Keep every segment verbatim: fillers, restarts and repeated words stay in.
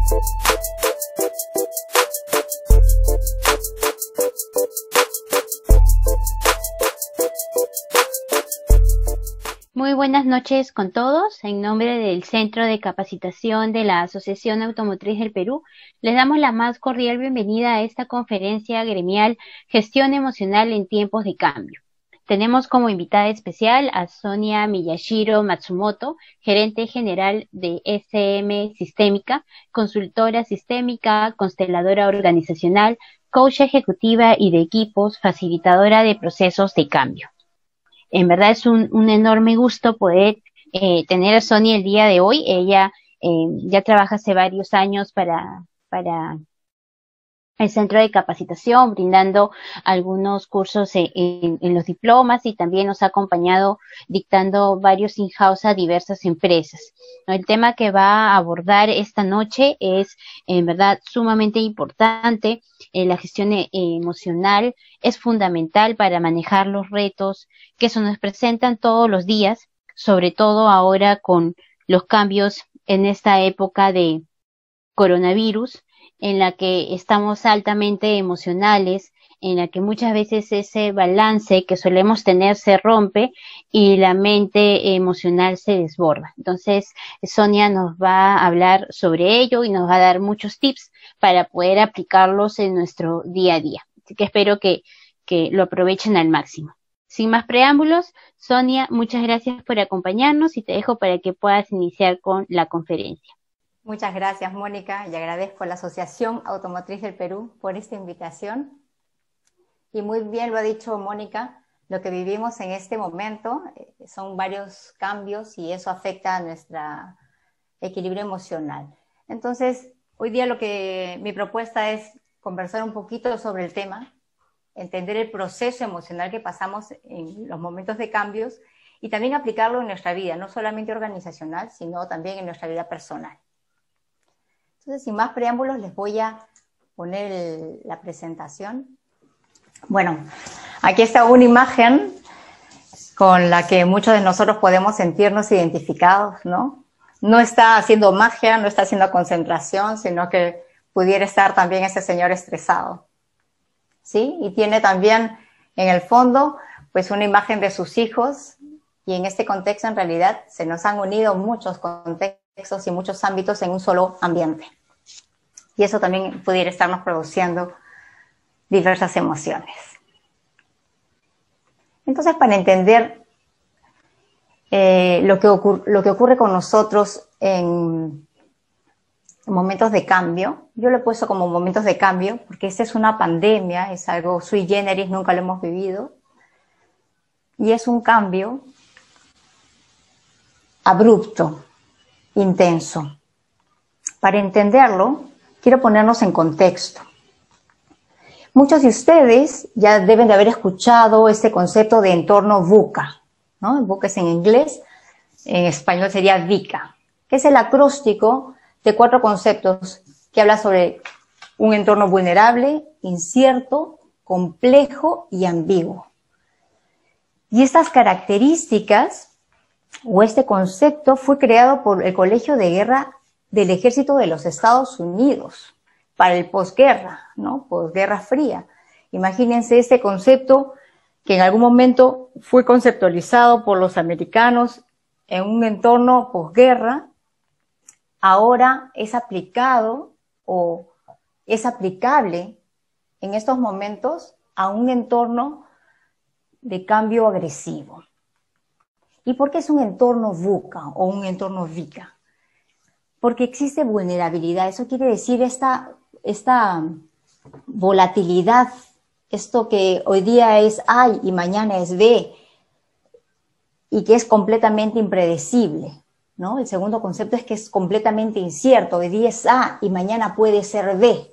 Muy buenas noches con todos. En nombre del Centro de Capacitación de la Asociación Automotriz del Perú, les damos la más cordial bienvenida a esta conferencia gremial Gestión Emocional en Tiempos de Cambio. Tenemos como invitada especial a Sonia Miyashiro Matsumoto, gerente general de S M Sistémica, consultora sistémica, consteladora organizacional, coach ejecutiva y de equipos, facilitadora de procesos de cambio. En verdad es un, un enorme gusto poder eh, tener a Sonia el día de hoy. Ella eh, ya trabaja hace varios años para, para el centro de capacitación, brindando algunos cursos en, en, en los diplomas, y también nos ha acompañado dictando varios in-house a diversas empresas. El tema que va a abordar esta noche es en verdad sumamente importante. Eh, la gestión eh, emocional es fundamental para manejar los retos que se nos presentan todos los días, sobre todo ahora con los cambios en esta época de coronavirus, en la que estamos altamente emocionales, en la que muchas veces ese balance que solemos tener se rompe y la mente emocional se desborda. Entonces, Sonia nos va a hablar sobre ello y nos va a dar muchos tips para poder aplicarlos en nuestro día a día. Así que espero que, que lo aprovechen al máximo. Sin más preámbulos, Sonia, muchas gracias por acompañarnos y te dejo para que puedas iniciar con la conferencia. Muchas gracias, Mónica, y agradezco a la Asociación Automotriz del Perú por esta invitación. Y muy bien lo ha dicho Mónica, lo que vivimos en este momento eh, son varios cambios y eso afecta a nuestro equilibrio emocional. Entonces, hoy día lo que mi propuesta es conversar un poquito sobre el tema, entender el proceso emocional que pasamos en los momentos de cambios y también aplicarlo en nuestra vida, no solamente organizacional, sino también en nuestra vida personal. Entonces, sin más preámbulos, les voy a poner el, la presentación. Bueno, aquí está una imagen con la que muchos de nosotros podemos sentirnos identificados, ¿no? No está haciendo magia, no está haciendo concentración, sino que pudiera estar también ese señor estresado, ¿sí? Y tiene también en el fondo, pues, una imagen de sus hijos, y en este contexto, en realidad, se nos han unido muchos contextos y muchos ámbitos en un solo ambiente. Y eso también pudiera estarnos produciendo diversas emociones. Entonces, para entender eh, lo, que lo que ocurre con nosotros en, en momentos de cambio, yo lo he puesto como momentos de cambio, porque esta es una pandemia, es algo sui generis, nunca lo hemos vivido, y es un cambio abrupto, intenso. Para entenderlo, quiero ponernos en contexto. Muchos de ustedes ya deben de haber escuchado este concepto de entorno VUCA, ¿no? VUCA es en inglés, en español sería VICA, que es el acróstico de cuatro conceptos que habla sobre un entorno vulnerable, incierto, complejo y ambiguo. Y estas características o este concepto fue creado por el Colegio de Guerra del Ejército de los Estados Unidos para el posguerra, ¿no? Posguerra fría. Imagínense este concepto que en algún momento fue conceptualizado por los americanos en un entorno posguerra, ahora es aplicado o es aplicable en estos momentos a un entorno de cambio agresivo. ¿Y por qué es un entorno VUCA o un entorno VICA? Porque existe vulnerabilidad. Eso quiere decir esta, esta volatilidad, esto que hoy día es A y mañana es B, y que es completamente impredecible, ¿no? El segundo concepto es que es completamente incierto. Hoy día es A y mañana puede ser B.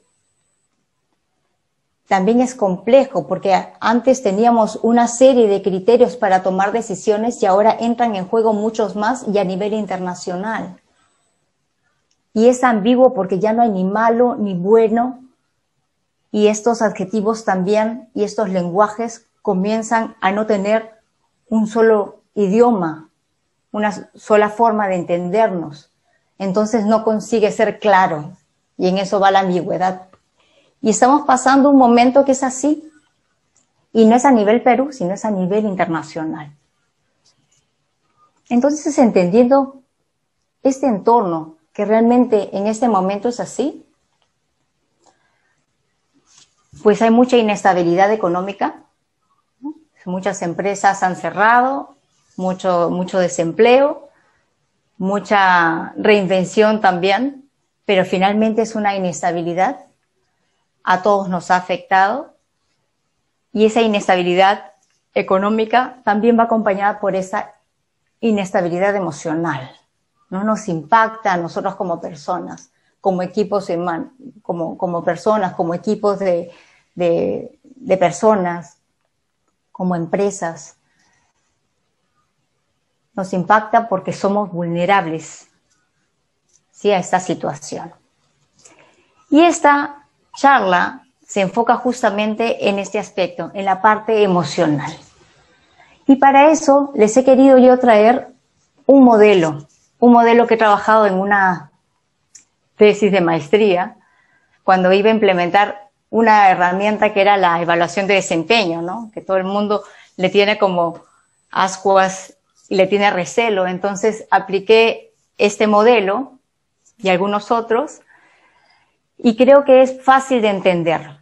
También es complejo porque antes teníamos una serie de criterios para tomar decisiones y ahora entran en juego muchos más y a nivel internacional. Y es ambiguo porque ya no hay ni malo ni bueno, y estos adjetivos también y estos lenguajes comienzan a no tener un solo idioma, una sola forma de entendernos. Entonces no consigue ser claro. y en eso va la ambigüedad. Y estamos pasando un momento que es así, y no es a nivel Perú, sino es a nivel internacional. Entonces, entendiendo este entorno, que realmente en este momento es así, pues hay mucha inestabilidad económica, ¿no? Muchas empresas han cerrado, mucho, mucho desempleo, mucha reinvención también, pero finalmente es una inestabilidad, a todos nos ha afectado, y esa inestabilidad económica también va acompañada por esa inestabilidad emocional, ¿no? Nos impacta a nosotros como personas, como equipos humanos, como, como personas, como equipos de, de, de personas, como empresas. Nos impacta porque somos vulnerables, ¿sí?, a esta situación. Y esta charla se enfoca justamente en este aspecto, en la parte emocional. Y para eso les he querido yo traer un modelo, un modelo que he trabajado en una tesis de maestría, cuando iba a implementar una herramienta que era la evaluación de desempeño, ¿no? Que todo el mundo le tiene como ascuas y le tiene recelo. Entonces apliqué este modelo y algunos otros, y creo que es fácil de entender.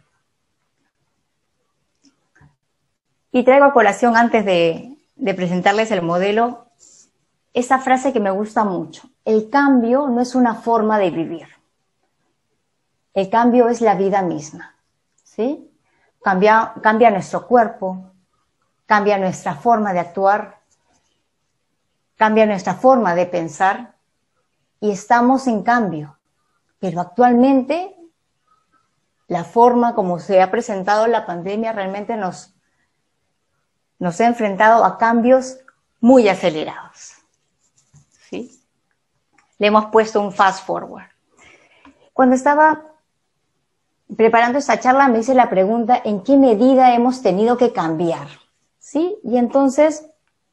Y traigo a colación, antes de, de presentarles el modelo, esa frase que me gusta mucho. El cambio no es una forma de vivir. El cambio es la vida misma, ¿sí? Cambia, cambia nuestro cuerpo, cambia nuestra forma de actuar, cambia nuestra forma de pensar, y estamos en cambio. Pero actualmente, la forma como se ha presentado la pandemia realmente nos, nos ha enfrentado a cambios muy acelerados, ¿sí? Le hemos puesto un fast forward. Cuando estaba preparando esta charla me hice la pregunta, ¿en qué medida hemos tenido que cambiar? ¿Sí? Y entonces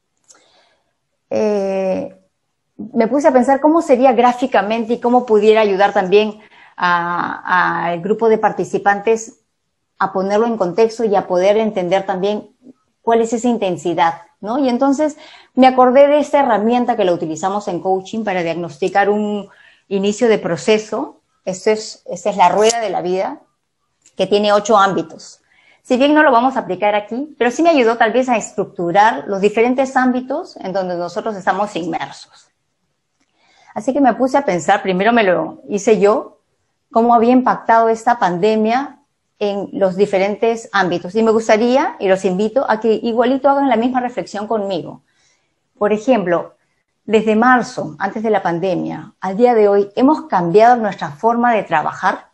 eh, me puse a pensar cómo sería gráficamente y cómo pudiera ayudar también al grupo de participantes a ponerlo en contexto y a poder entender también cuál es esa intensidad, ¿no? Y entonces me acordé de esta herramienta que la utilizamos en coaching para diagnosticar un inicio de proceso. Esto es, esta es la rueda de la vida, que tiene ocho ámbitos. Si bien no lo vamos a aplicar aquí, pero sí me ayudó tal vez a estructurar los diferentes ámbitos en donde nosotros estamos inmersos. Así que me puse a pensar, primero me lo hice yo, cómo había impactado esta pandemia en los diferentes ámbitos. Y me gustaría, y los invito a que igualito hagan la misma reflexión conmigo. Por ejemplo, desde marzo, antes de la pandemia, al día de hoy, ¿hemos cambiado nuestra forma de trabajar?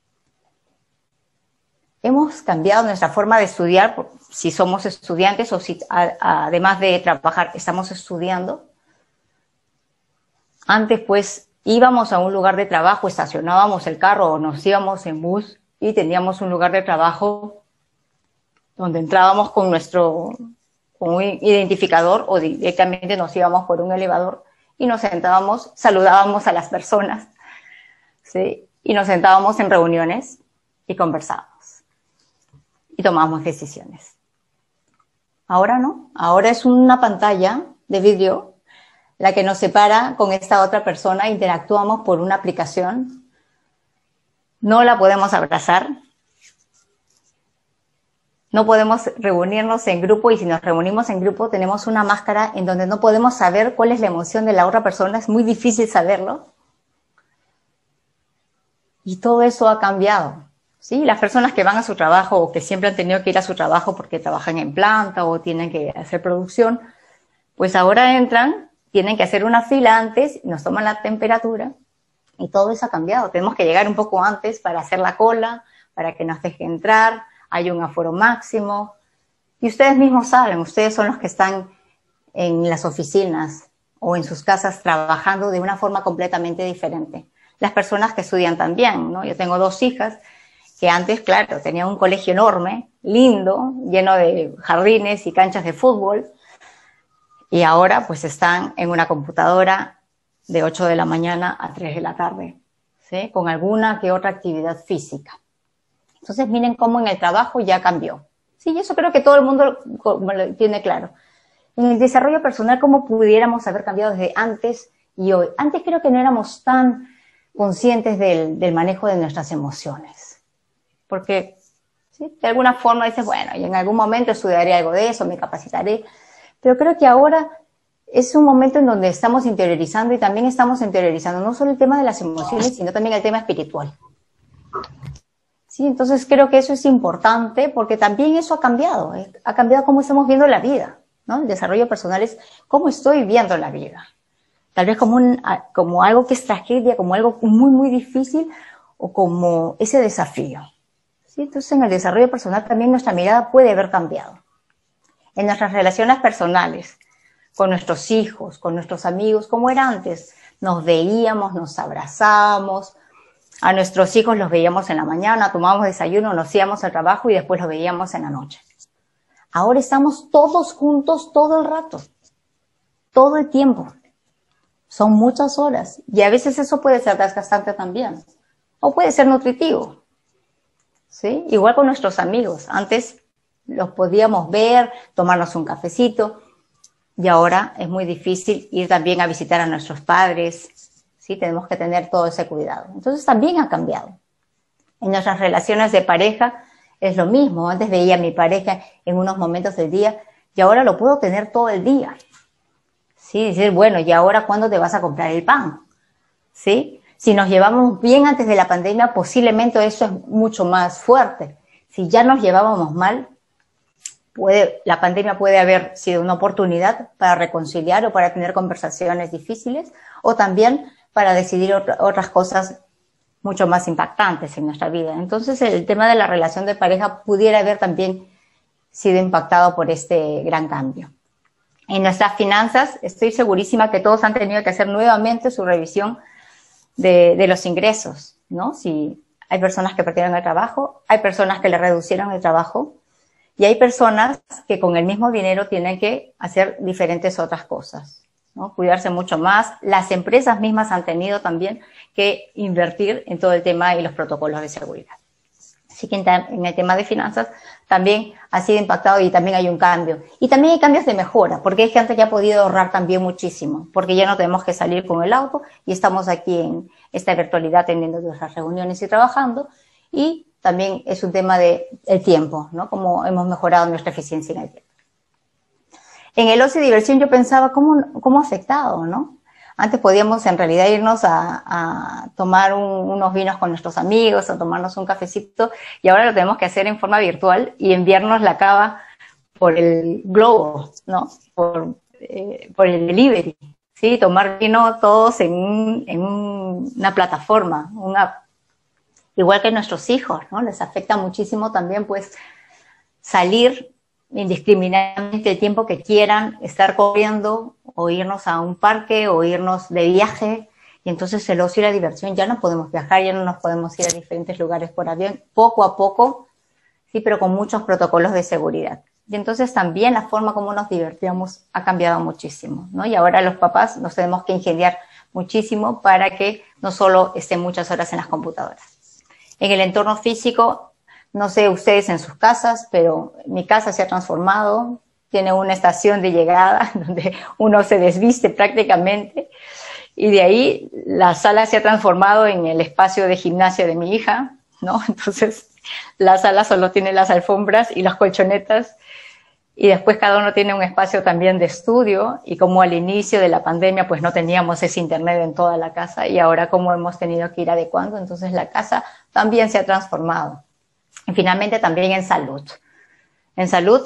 ¿Hemos cambiado nuestra forma de estudiar, si somos estudiantes o si a, además de trabajar estamos estudiando? Antes, pues, íbamos a un lugar de trabajo, estacionábamos el carro o nos íbamos en bus y teníamos un lugar de trabajo donde entrábamos con nuestro con un identificador o directamente nos íbamos por un elevador y nos sentábamos, saludábamos a las personas, ¿sí? Y nos sentábamos en reuniones y conversábamos y tomábamos decisiones. Ahora no, ahora es una pantalla de vídeo la que nos separa con esta otra persona, interactuamos por una aplicación, no la podemos abrazar, no podemos reunirnos en grupo, y si nos reunimos en grupo tenemos una máscara en donde no podemos saber cuál es la emoción de la otra persona, es muy difícil saberlo. Y todo eso ha cambiado, ¿sí? Las personas que van a su trabajo o que siempre han tenido que ir a su trabajo porque trabajan en planta o tienen que hacer producción, pues ahora entran, tienen que hacer una fila antes, nos toman la temperatura y todo eso ha cambiado. Tenemos que llegar un poco antes para hacer la cola, para que nos deje entrar, hay un aforo máximo. Y ustedes mismos saben, ustedes son los que están en las oficinas o en sus casas trabajando de una forma completamente diferente. Las personas que estudian también, ¿no? Yo tengo dos hijas que antes, claro, tenían un colegio enorme, lindo, lleno de jardines y canchas de fútbol, y ahora pues están en una computadora de ocho de la mañana a tres de la tarde, ¿sí? Con alguna que otra actividad física. Entonces miren cómo en el trabajo ya cambió. Sí, eso creo que todo el mundo lo tiene claro. En el desarrollo personal, ¿cómo pudiéramos haber cambiado desde antes y hoy? Antes creo que no éramos tan conscientes del, del manejo de nuestras emociones. Porque, ¿sí? De alguna forma dices, bueno, y en algún momento estudiaré algo de eso, me capacitaré. Pero creo que ahora es un momento en donde estamos interiorizando y también estamos interiorizando no solo el tema de las emociones, sino también el tema espiritual. Sí, entonces creo que eso es importante porque también eso ha cambiado, ¿eh? Ha cambiado cómo estamos viendo la vida, ¿no? El desarrollo personal es cómo estoy viendo la vida. Tal vez como, un, como algo que es tragedia, como algo muy, muy difícil o como ese desafío. ¿Sí? Entonces en el desarrollo personal también nuestra mirada puede haber cambiado. En nuestras relaciones personales, con nuestros hijos, con nuestros amigos, como era antes, nos veíamos, nos abrazábamos. A nuestros hijos los veíamos en la mañana, tomábamos desayuno, nos íbamos al trabajo y después los veíamos en la noche. Ahora estamos todos juntos todo el rato, todo el tiempo. Son muchas horas y a veces eso puede ser desgastante también o puede ser nutritivo. ¿Sí? Igual con nuestros amigos. Antes los podíamos ver, tomarnos un cafecito y ahora es muy difícil ir también a visitar a nuestros padres. ¿Sí? Tenemos que tener todo ese cuidado. Entonces también ha cambiado. En nuestras relaciones de pareja es lo mismo. Antes veía a mi pareja en unos momentos del día y ahora lo puedo tener todo el día. ¿Sí? Decir, bueno, ¿y ahora cuándo te vas a comprar el pan? ¿Sí? Si nos llevamos bien antes de la pandemia, posiblemente eso es mucho más fuerte. Si ya nos llevábamos mal, puede, la pandemia puede haber sido una oportunidad para reconciliar o para tener conversaciones difíciles o también para decidir otra, otras cosas mucho más impactantes en nuestra vida. Entonces el tema de la relación de pareja pudiera haber también sido impactado por este gran cambio. En nuestras finanzas estoy segurísima que todos han tenido que hacer nuevamente su revisión de, de los ingresos, ¿no? Si hay personas que perdieron el trabajo, hay personas que le reducieron el trabajo y hay personas que con el mismo dinero tienen que hacer diferentes otras cosas, ¿no? Cuidarse mucho más. Las empresas mismas han tenido también que invertir en todo el tema y los protocolos de seguridad. Así que en el tema de finanzas también ha sido impactado y también hay un cambio. Y también hay cambios de mejora, porque es que antes ya ha podido ahorrar también muchísimo, porque ya no tenemos que salir con el auto y estamos aquí en esta virtualidad teniendo nuestras reuniones y trabajando. Y también es un tema de el tiempo, ¿no? Cómo hemos mejorado nuestra eficiencia en el tiempo. En el ocio y diversión yo pensaba cómo, cómo ha afectado, ¿no? Antes podíamos en realidad irnos a, a tomar un, unos vinos con nuestros amigos o tomarnos un cafecito y ahora lo tenemos que hacer en forma virtual y enviarnos la cava por el globo, ¿no? Por, eh, por el delivery, ¿sí? Tomar vino todos en, un, en un, una plataforma, una app. Igual que nuestros hijos, ¿no? Les afecta muchísimo también, pues, salir indiscriminadamente el tiempo que quieran, estar corriendo o irnos a un parque o irnos de viaje y entonces el ocio y la diversión ya no podemos viajar, ya no nos podemos ir a diferentes lugares por avión, poco a poco, sí, pero con muchos protocolos de seguridad. Y entonces también la forma como nos divertíamos ha cambiado muchísimo, ¿no? Y ahora los papás nos tenemos que ingeniar muchísimo para que no solo estén muchas horas en las computadoras. En el entorno físico, no sé ustedes en sus casas, pero mi casa se ha transformado, tiene una estación de llegada donde uno se desviste prácticamente y de ahí la sala se ha transformado en el espacio de gimnasia de mi hija, ¿no? Entonces la sala solo tiene las alfombras y las colchonetas y después cada uno tiene un espacio también de estudio y como al inicio de la pandemia pues no teníamos ese internet en toda la casa y ahora como hemos tenido que ir adecuando, entonces la casa también se ha transformado. Y finalmente también en salud. En salud,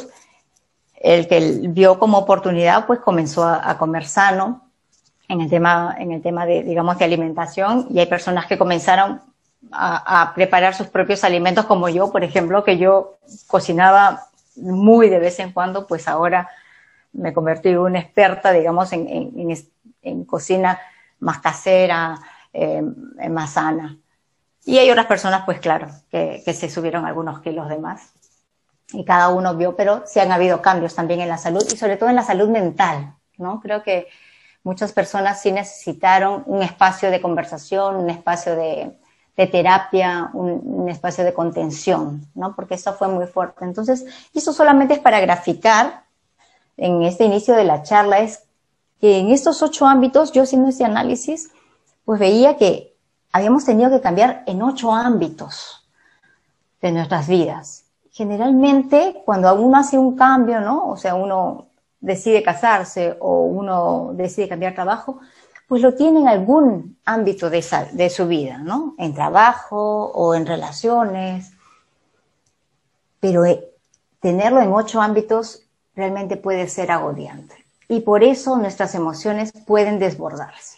el que vio como oportunidad, pues comenzó a, a comer sano en el tema, en el tema de, digamos, de alimentación. Y hay personas que comenzaron a, a preparar sus propios alimentos, como yo, por ejemplo, que yo cocinaba muy de vez en cuando, pues ahora me convertí en una experta, digamos, en, en, en, en cocina más casera, eh, más sana. Y hay otras personas, pues claro, que, que se subieron algunos kilos de más. Y cada uno vio, pero sí han habido cambios también en la salud y sobre todo en la salud mental, ¿no? Creo que Muchas personas sí necesitaron un espacio de conversación, un espacio de, de terapia, un, un espacio de contención, ¿no? Porque eso fue muy fuerte. Entonces, eso solamente es para graficar en este inicio de la charla, es que en estos ocho ámbitos, yo haciendo este análisis, pues veía que habíamos tenido que cambiar en ocho ámbitos de nuestras vidas. Generalmente, cuando uno hace un cambio, ¿no? O sea, uno decide casarse o uno decide cambiar trabajo, pues lo tiene en algún ámbito de, esa, de su vida, ¿no? En trabajo o en relaciones. Pero eh, tenerlo en ocho ámbitos realmente puede ser agobiante. Y por eso nuestras emociones pueden desbordarse.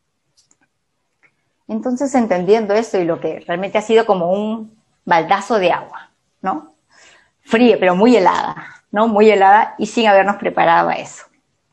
Entonces, entendiendo esto y lo que realmente ha sido como un baldazo de agua, ¿no? Fría, pero muy helada, ¿no? Muy helada y sin habernos preparado a eso.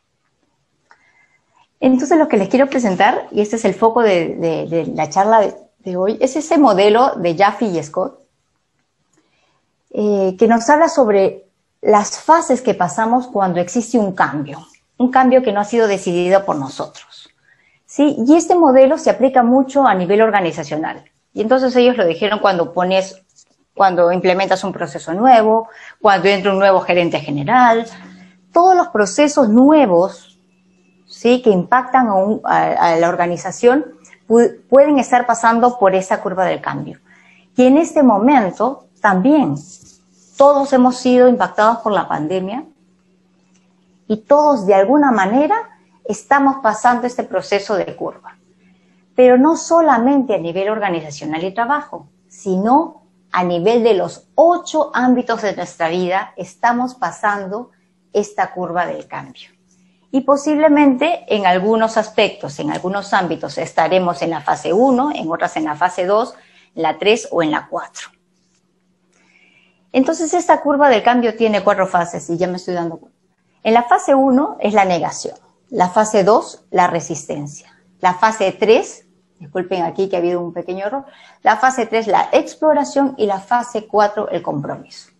Entonces, lo que les quiero presentar, y este es el foco de, de, de la charla de, de hoy, es ese modelo de Jaffe y Scott, eh, que nos habla sobre las fases que pasamos cuando existe un cambio, un cambio que no ha sido decidido por nosotros, ¿sí? Y este modelo se aplica mucho a nivel organizacional. Y entonces ellos lo dijeron cuando pones, cuando implementas un proceso nuevo, cuando entra un nuevo gerente general, todos los procesos nuevos, ¿sí? Que impactan a, un, a, a la organización pu pueden estar pasando por esa curva del cambio. Y en este momento también todos hemos sido impactados por la pandemia y todos de alguna manera estamos pasando este proceso de curva. Pero no solamente a nivel organizacional y trabajo, sino a nivel de los ocho ámbitos de nuestra vida estamos pasando esta curva del cambio. Y posiblemente en algunos aspectos, en algunos ámbitos estaremos en la fase uno, en otras en la fase dos, en la tres o en la cuatro. Entonces esta curva del cambio tiene cuatro fases y ya me estoy dando cuenta. En la fase uno es la negación, la fase dos la resistencia, la fase tres, disculpen aquí que ha habido un pequeño error, la fase tres la exploración y la fase cuatro el compromiso.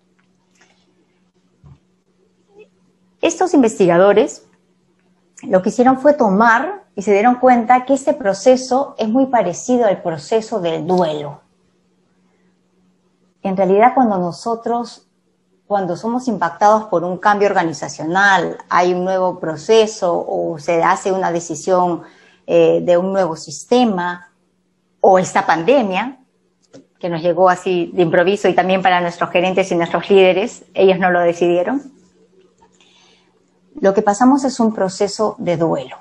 Estos investigadores lo que hicieron fue tomar y se dieron cuenta que este proceso es muy parecido al proceso del duelo. En realidad, cuando nosotros, cuando somos impactados por un cambio organizacional, hay un nuevo proceso o se hace una decisión eh, de un nuevo sistema o esta pandemia, que nos llegó así de improviso y también para nuestros gerentes y nuestros líderes, ellos no lo decidieron. Lo que pasamos es un proceso de duelo,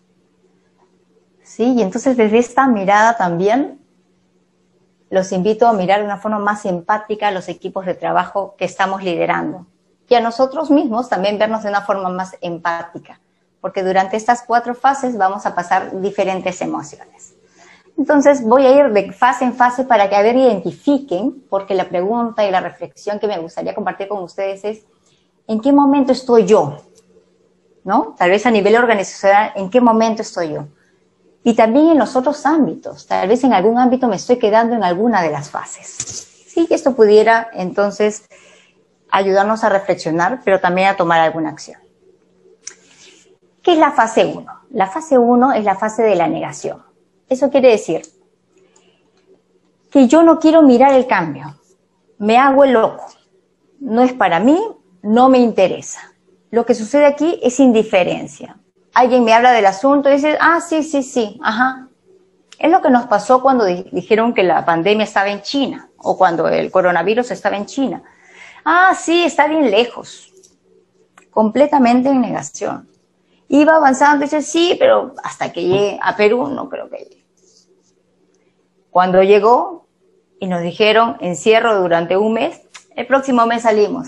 ¿sí? Y entonces desde esta mirada también los invito a mirar de una forma más empática a los equipos de trabajo que estamos liderando y a nosotros mismos también vernos de una forma más empática, porque durante estas cuatro fases vamos a pasar diferentes emociones. Entonces voy a ir de fase en fase para que a ver identifiquen, porque la pregunta y la reflexión que me gustaría compartir con ustedes es ¿en qué momento estoy yo? ¿No? Tal vez a nivel organizacional, ¿en qué momento estoy yo? Y también en los otros ámbitos, tal vez en algún ámbito me estoy quedando en alguna de las fases. Sí, que esto pudiera entonces ayudarnos a reflexionar, pero también a tomar alguna acción. ¿Qué es la fase uno? La fase uno es la fase de la negación. Eso quiere decir que yo no quiero mirar el cambio, me hago el loco, no es para mí, no me interesa. Lo que sucede aquí es indiferencia. Alguien me habla del asunto y dice, ah, sí, sí, sí, ajá. Es lo que nos pasó cuando di- dijeron que la pandemia estaba en China o cuando el coronavirus estaba en China. Ah, sí, está bien lejos. Completamente en negación. Iba avanzando y dice, sí, pero hasta que llegue a Perú no creo que llegue. Cuando llegó y nos dijeron encierro durante un mes, el próximo mes salimos.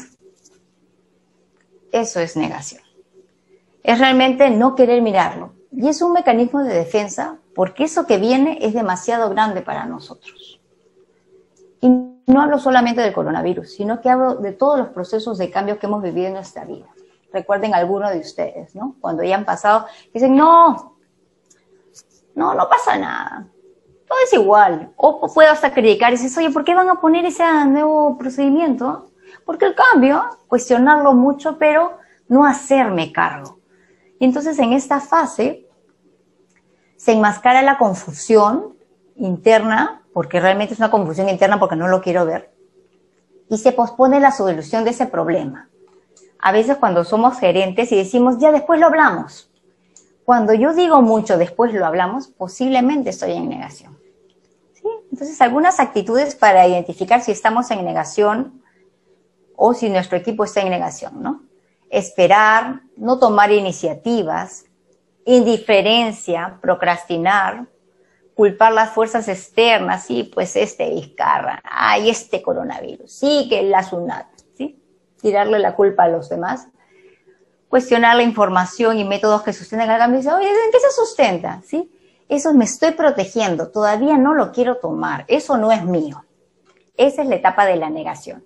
Eso es negación. Es realmente no querer mirarlo. Y es un mecanismo de defensa porque eso que viene es demasiado grande para nosotros. Y no hablo solamente del coronavirus, sino que hablo de todos los procesos de cambio que hemos vivido en nuestra vida. Recuerden algunos de ustedes, ¿no? Cuando ya han pasado, dicen, no, no, no pasa nada. Todo es igual. O puedo hasta criticar y dices, oye, ¿por qué van a poner ese nuevo procedimiento? Porque el cambio, cuestionarlo mucho, pero no hacerme cargo. Y entonces en esta fase se enmascara la confusión interna, porque realmente es una confusión interna porque no lo quiero ver, y se pospone la solución de ese problema. A veces cuando somos gerentes y decimos, ya después lo hablamos. Cuando yo digo mucho, después lo hablamos, posiblemente estoy en negación. ¿Sí? Entonces, algunas actitudes para identificar si estamos en negación o si nuestro equipo está en negación, ¿no? Esperar, no tomar iniciativas, indiferencia, procrastinar, culpar las fuerzas externas, sí, pues este Vizcarra, ay, este coronavirus, sí, que la SUNAT, ¿sí? Tirarle la culpa a los demás, cuestionar la información y métodos que sustentan el cambio y decir, oye, ¿en qué se sustenta? ¿Sí? Eso me estoy protegiendo, todavía no lo quiero tomar, eso no es mío. Esa es la etapa de la negación.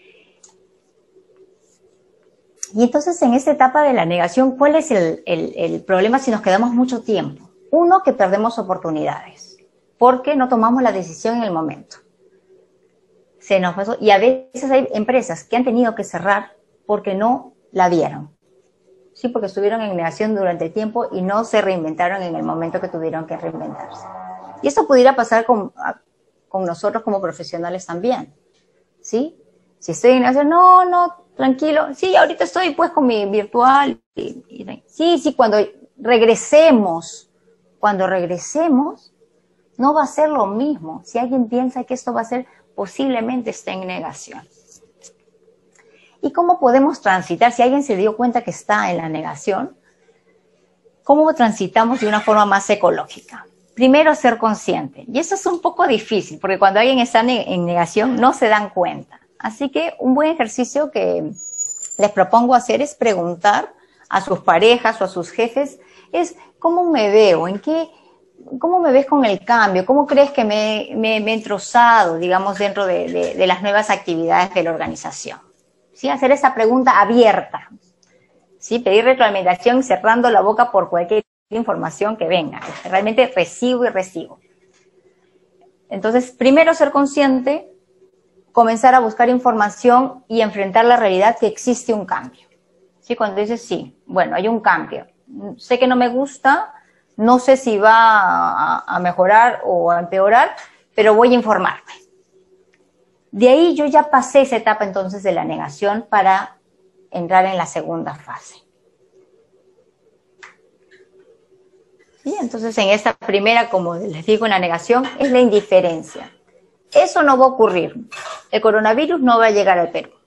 Y entonces en esta etapa de la negación, ¿cuál es el, el, el problema si nos quedamos mucho tiempo? Uno, que perdemos oportunidades, porque no tomamos la decisión en el momento. Se nos pasó, y a veces hay empresas que han tenido que cerrar porque no la vieron. Sí, porque estuvieron en negación durante el tiempo y no se reinventaron en el momento que tuvieron que reinventarse. Y eso pudiera pasar con, con nosotros como profesionales también, ¿sí? Si estoy en negación, no, no, tranquilo, sí, ahorita estoy pues con mi virtual. Y, y, sí, sí, cuando regresemos, cuando regresemos, no va a ser lo mismo. Si alguien piensa que esto va a ser, posiblemente esté en negación. ¿Y cómo podemos transitar? Si alguien se dio cuenta que está en la negación, ¿cómo transitamos de una forma más ecológica? Primero, ser consciente. Y eso es un poco difícil, porque cuando alguien está en negación no se dan cuenta. Así que un buen ejercicio que les propongo hacer es preguntar a sus parejas o a sus jefes, es ¿cómo me veo? ¿En qué? ¿Cómo me ves con el cambio? ¿Cómo crees que me, me, me he entrozado, digamos, dentro de, de, de las nuevas actividades de la organización? ¿Sí? Hacer esa pregunta abierta. ¿Sí? Pedir retroalimentación cerrando la boca por cualquier información que venga. Realmente recibo y recibo. Entonces, primero ser consciente, comenzar a buscar información y enfrentar la realidad que existe un cambio. ¿Sí? Cuando dices, sí, bueno, hay un cambio. Sé que no me gusta, no sé si va a, a mejorar o a empeorar, pero voy a informarme. De ahí yo ya pasé esa etapa entonces de la negación para entrar en la segunda fase. ¿Sí? Entonces en esta primera, como les digo, en la negación, es la indiferencia. Eso no va a ocurrir. El coronavirus no va a llegar al Perú.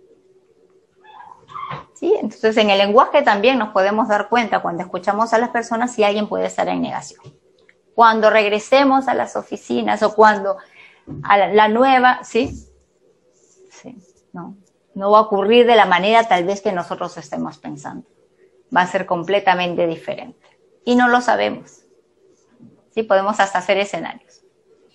¿Sí? Entonces en el lenguaje también nos podemos dar cuenta cuando escuchamos a las personas si alguien puede estar en negación. Cuando regresemos a las oficinas o cuando a la, la nueva, ¿sí? Sí, no, no va a ocurrir de la manera tal vez que nosotros estemos pensando. Va a ser completamente diferente. Y no lo sabemos. ¿Sí? Podemos hasta hacer escenarios.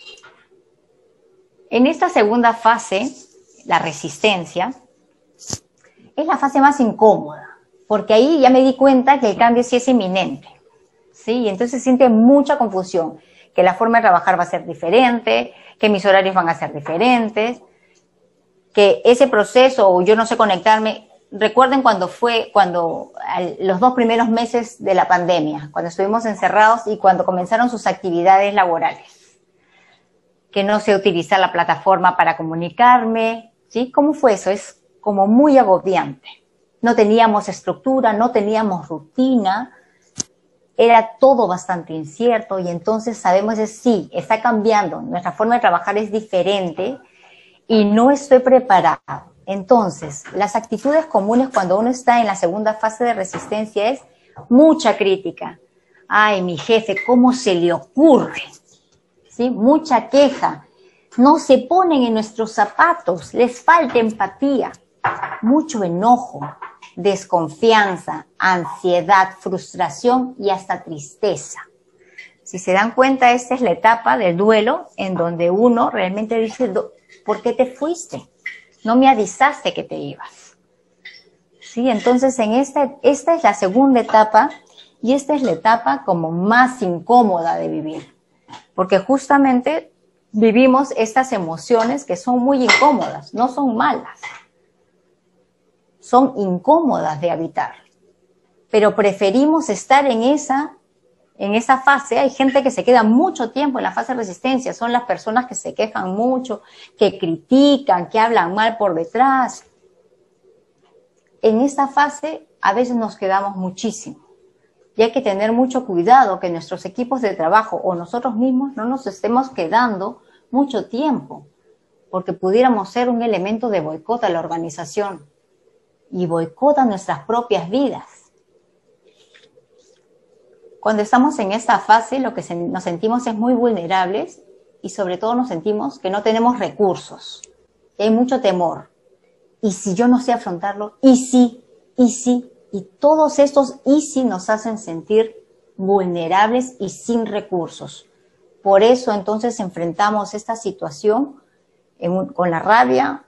En esta segunda fase, la resistencia, es la fase más incómoda, porque ahí ya me di cuenta que el cambio sí es inminente, ¿sí? Y entonces se siente mucha confusión, que la forma de trabajar va a ser diferente, que mis horarios van a ser diferentes, que ese proceso, o yo no sé conectarme, recuerden cuando fue, cuando los dos primeros meses de la pandemia, cuando estuvimos encerrados y cuando comenzaron sus actividades laborales, que no sé utilizar la plataforma para comunicarme, ¿sí? ¿Cómo fue eso? Es como muy agobiante. No teníamos estructura, no teníamos rutina, era todo bastante incierto y entonces sabemos que sí, está cambiando, nuestra forma de trabajar es diferente y no estoy preparado. Entonces, las actitudes comunes cuando uno está en la segunda fase de resistencia es mucha crítica. Ay, mi jefe, ¿cómo se le ocurre? ¿Sí? Mucha queja. No se ponen en nuestros zapatos, les falta empatía. Mucho enojo, desconfianza, ansiedad, frustración y hasta tristeza. Si se dan cuenta, esta es la etapa del duelo en donde uno realmente dice, ¿por qué te fuiste? No me avisaste que te ibas. ¿Sí? Entonces, en esta, esta es la segunda etapa y esta es la etapa como más incómoda de vivir. Porque justamente vivimos estas emociones que son muy incómodas, no son malas. Son incómodas de habitar. pero preferimos estar en esa, en esa fase. Hay gente que se queda mucho tiempo en la fase de resistencia, son las personas que se quejan mucho, que critican, que hablan mal por detrás. En esta fase a veces nos quedamos muchísimo. Y hay que tener mucho cuidado que nuestros equipos de trabajo o nosotros mismos no nos estemos quedando mucho tiempo, porque pudiéramos ser un elemento de boicot a la organización y boicot a nuestras propias vidas. Cuando estamos en esta fase, lo que se, nos sentimos es muy vulnerables y sobre todo nos sentimos que no tenemos recursos, que hay mucho temor. ¿Y si yo no sé afrontarlo? ¿Y si? ¿Y si? Y todos estos y si nos hacen sentir vulnerables y sin recursos. Por eso entonces enfrentamos esta situación en un, con la rabia,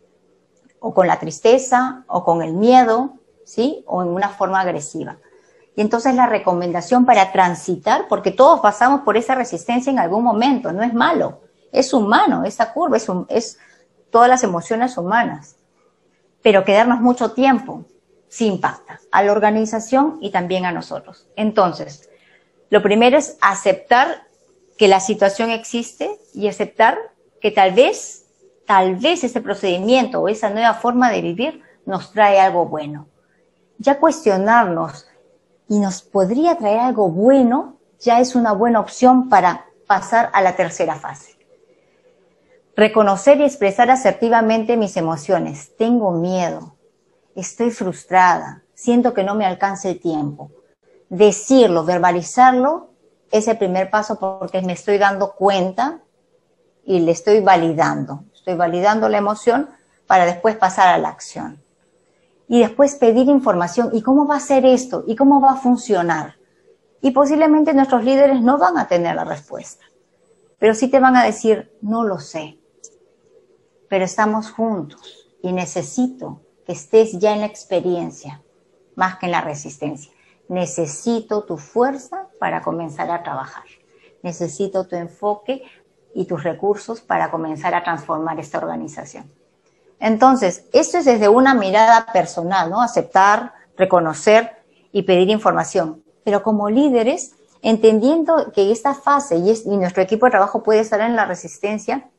o con la tristeza, o con el miedo, ¿sí? O en una forma agresiva. Y entonces la recomendación para transitar, porque todos pasamos por esa resistencia en algún momento, no es malo, es humano, esa curva es, un, es todas las emociones humanas. Pero quedarnos mucho tiempo sí impacta a la organización y también a nosotros. Entonces, lo primero es aceptar que la situación existe y aceptar que tal vez, tal vez ese procedimiento o esa nueva forma de vivir nos trae algo bueno. Ya cuestionarnos y nos podría traer algo bueno ya es una buena opción para pasar a la tercera fase. Reconocer y expresar asertivamente mis emociones. Tengo miedo, estoy frustrada, siento que no me alcanza el tiempo. Decirlo, verbalizarlo es el primer paso porque me estoy dando cuenta y le estoy validando. Estoy validando la emoción para después pasar a la acción. Y después pedir información. ¿Y cómo va a ser esto? ¿Y cómo va a funcionar? Y posiblemente nuestros líderes no van a tener la respuesta. Pero sí te van a decir, no lo sé. Pero estamos juntos y necesito que estés ya en la experiencia, más que en la resistencia. Necesito tu fuerza para comenzar a trabajar. Necesito tu enfoque y tus recursos para comenzar a transformar esta organización. Entonces, esto es desde una mirada personal, ¿no? Aceptar, reconocer y pedir información. Pero como líderes, entendiendo que esta fase y, es, y nuestro equipo de trabajo puede estar en la resistencia,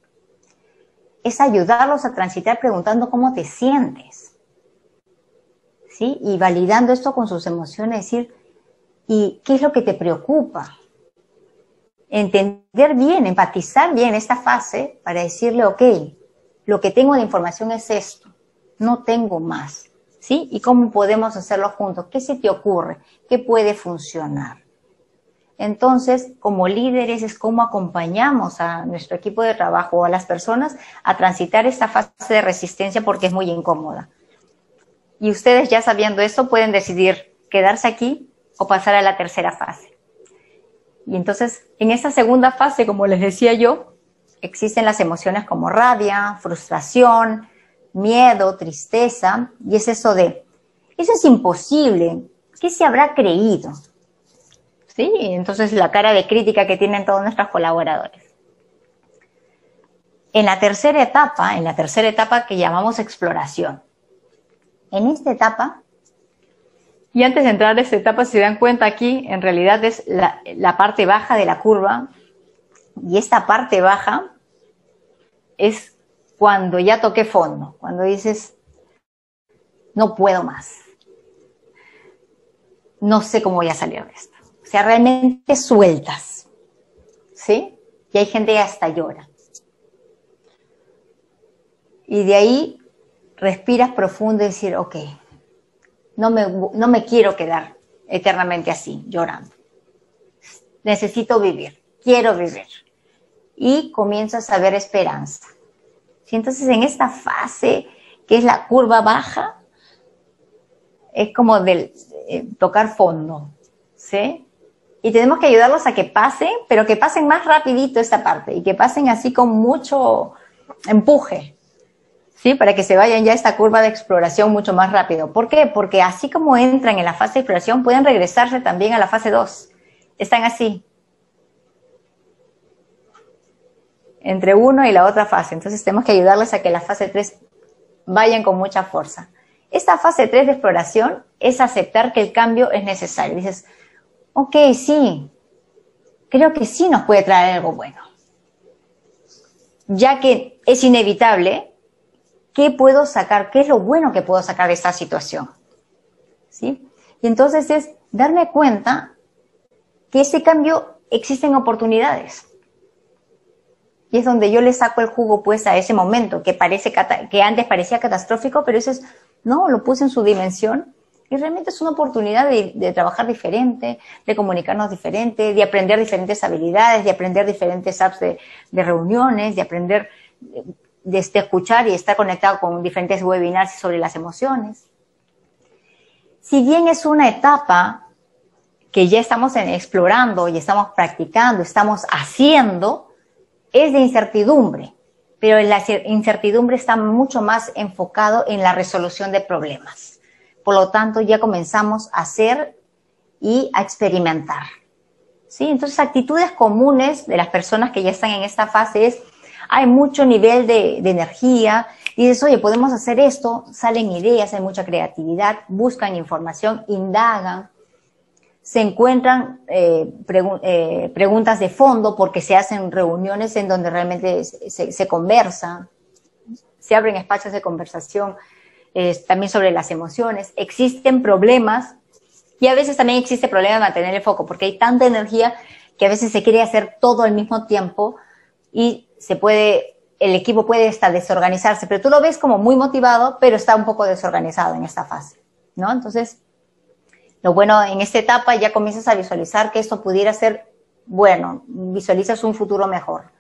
es ayudarlos a transitar preguntando cómo te sientes, ¿sí? Y validando esto con sus emociones, decir, ¿y qué es lo que te preocupa? Entender bien, empatizar bien esta fase para decirle, ok, lo que tengo de información es esto, no tengo más, ¿sí? ¿Y cómo podemos hacerlo juntos? ¿Qué se te ocurre? ¿Qué puede funcionar? Entonces, como líderes, es cómo acompañamos a nuestro equipo de trabajo o a las personas a transitar esta fase de resistencia porque es muy incómoda. Y ustedes ya sabiendo esto pueden decidir quedarse aquí o pasar a la tercera fase. Y entonces, en esta segunda fase, como les decía yo, existen las emociones como rabia, frustración, miedo, tristeza, y es eso de, eso es imposible, ¿qué se habrá creído? ¿Sí? Entonces la cara de crítica que tienen todos nuestros colaboradores. En la tercera etapa, en la tercera etapa que llamamos exploración, en esta etapa, y antes de entrar a esta etapa, si se dan cuenta aquí, en realidad es la, la parte baja de la curva, y esta parte baja es cuando ya toqué fondo, cuando dices, no puedo más, no sé cómo voy a salir de esto. O sea, realmente sueltas, ¿sí? Y hay gente que hasta llora. Y de ahí respiras profundo y decir, ok, no me, no me quiero quedar eternamente así, llorando. Necesito vivir, quiero vivir. Y comienzas a ver esperanza. ¿Sí? Entonces, en esta fase, que es la curva baja, es como del, eh, tocar fondo, ¿sí? Y tenemos que ayudarlos a que pasen, pero que pasen más rapidito esta parte, y que pasen así con mucho empuje, ¿sí? Para que se vayan ya a esta curva de exploración mucho más rápido. ¿Por qué? Porque así como entran en la fase de exploración, pueden regresarse también a la fase dos. Están así, entre uno y la otra fase. Entonces tenemos que ayudarles a que la fase tres vayan con mucha fuerza. Esta fase tres de exploración es aceptar que el cambio es necesario. Dices, ok, sí, creo que sí nos puede traer algo bueno. Ya que es inevitable, ¿qué puedo sacar? ¿Qué es lo bueno que puedo sacar de esta situación? ¿Sí? Y entonces es darme cuenta que ese cambio existen oportunidades. Y es donde yo le saco el jugo pues a ese momento que parece que antes parecía catastrófico, pero eso es, no, lo puse en su dimensión y realmente es una oportunidad de, de trabajar diferente, de comunicarnos diferente, de aprender diferentes habilidades, de aprender diferentes apps de, de reuniones, de aprender de, de escuchar y estar conectado con diferentes webinars sobre las emociones. Si bien es una etapa que ya estamos en, explorando y estamos practicando, estamos haciendo, es de incertidumbre, pero la incertidumbre está mucho más enfocado en la resolución de problemas. Por lo tanto, ya comenzamos a hacer y a experimentar. ¿Sí? Entonces, actitudes comunes de las personas que ya están en esta fase es, hay mucho nivel de, de energía, y dices, oye, podemos hacer esto, salen ideas, hay mucha creatividad, buscan información, indagan, se encuentran eh, pregu eh, preguntas de fondo porque se hacen reuniones en donde realmente se, se conversa, se abren espacios de conversación eh, también sobre las emociones. Existen problemas y a veces también existe problema de mantener el foco porque hay tanta energía que a veces se quiere hacer todo al mismo tiempo y se puede, el equipo puede estar desorganizarse, pero tú lo ves como muy motivado, pero está un poco desorganizado en esta fase, ¿no? Entonces, lo bueno, en esta etapa ya comienzas a visualizar que esto pudiera ser bueno, visualizas un futuro mejor.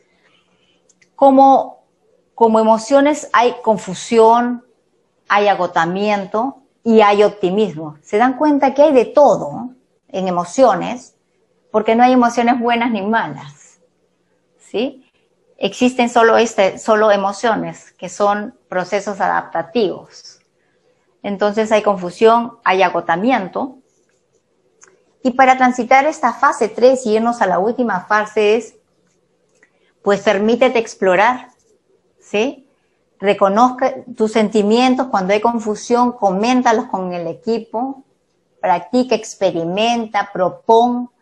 Como, como emociones hay confusión, hay agotamiento y hay optimismo. Se dan cuenta que hay de todo en emociones, porque no hay emociones buenas ni malas, ¿sí? Existen solo, este, solo emociones, que son procesos adaptativos. Entonces hay confusión, hay agotamiento. Y para transitar esta fase tres y irnos a la última fase es, pues permítete explorar, ¿sí? Reconozca tus sentimientos, cuando hay confusión, coméntalos con el equipo, practica, experimenta, propón,